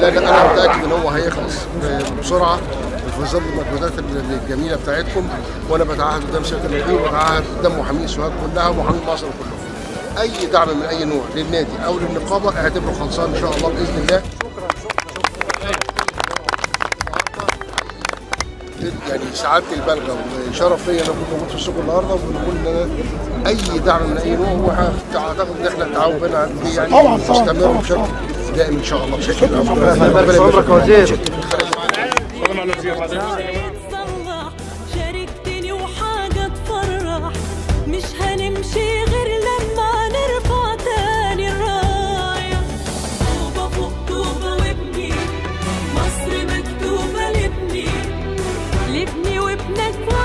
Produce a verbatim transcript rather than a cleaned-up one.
لا لا انا متاكد ان هو هيخلص بسرعه في ظل المجهودات الجميله بتاعتكم، وانا بتعهد قدام سياده الوزير وبتعهد قدام محامين سوهاج كلها ومحامين مصر كلهم اي دعم من اي نوع للنادي او للنقابه اعتبره خلصان ان شاء الله باذن الله. يعني سعادتي البالغه وشرف ليا ان اكون موجود في السوق النهارده، وبنقول ان انا اي دعم من اي نوع، واعتقد ان احنا التعاون بينا يعني مستمر بشكل دائم ان شاء الله بشكل عمرك يا وزير. شاركتني وحاجه تفرح، مش هنمشي غير لما نرفع تاني الرايه. طوبه فوق طوبه وابني مصر مكتوبه لابني لابني وابنك.